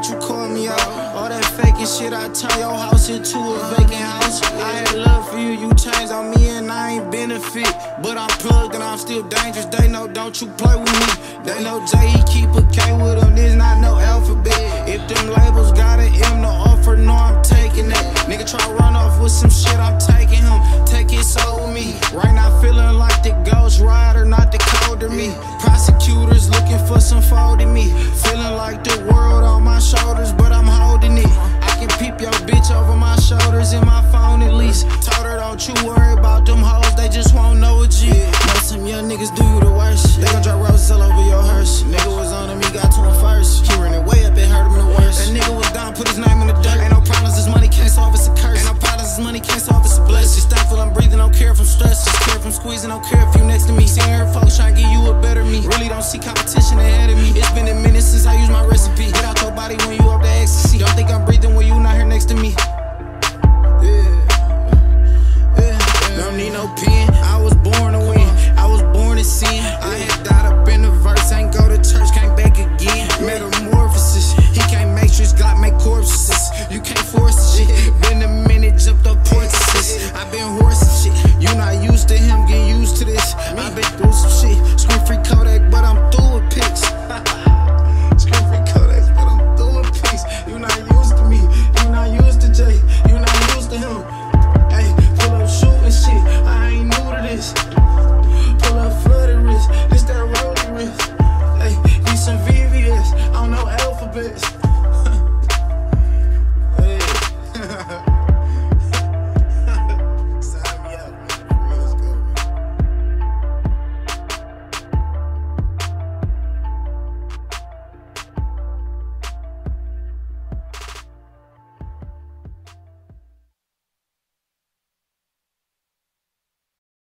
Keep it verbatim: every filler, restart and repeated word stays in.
out, you call me out. All that faking shit, I turn your house into a vacant house. I had love for you, you changed on me and I ain't benefit. But I'm plugged and I'm still dangerous. They know don't you play with me. They know Jay, he keep a K with him, this not no alphabet. If them labels got an M, no offer, no I'm taking that. Nigga try to run off with some shit, I'm taking him. Take his soul with me. Right now feeling like the ghost rider, not the colder me. Prosecutors looking for some fault in me. Feeling like the world on my shoulders, but I'm holding it. I can peep your bitch over my shoulders in my phone at least. Told her don't you worry about them hoes, they just won't know a G. Know some young niggas do you the worst. They gon' drop roses all over your hearse. Nigga was on him, he got to him first. He running